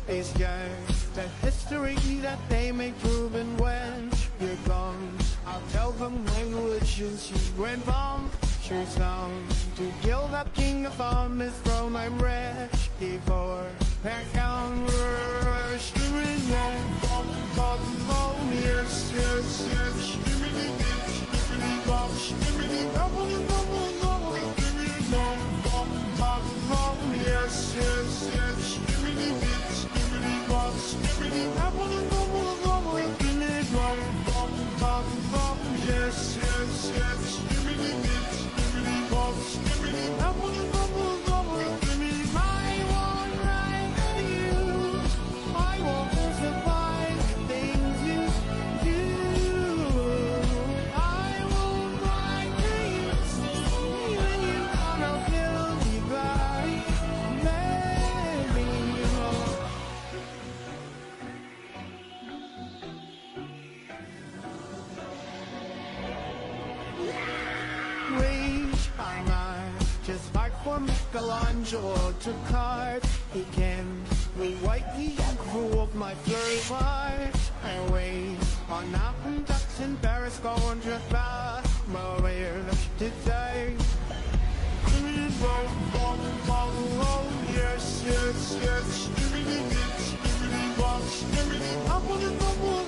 is just the history that they make proven when you're gone. I'll tell them languages you went from. She's down to kill that king upon his throne. I'm ready for their converse. Yes, yes, yes. Yes, yes, yes. Yes, yes, yes. I won't write you. I won't supply things you do. I won't write you. When you wanna kill me by maybe. I might just like for Michelangelo to carve. He can rewrite the crew of my blurry heart. I wait on mountain ducks in Paris, going just by my way today. Yes, yes, yes. I wanna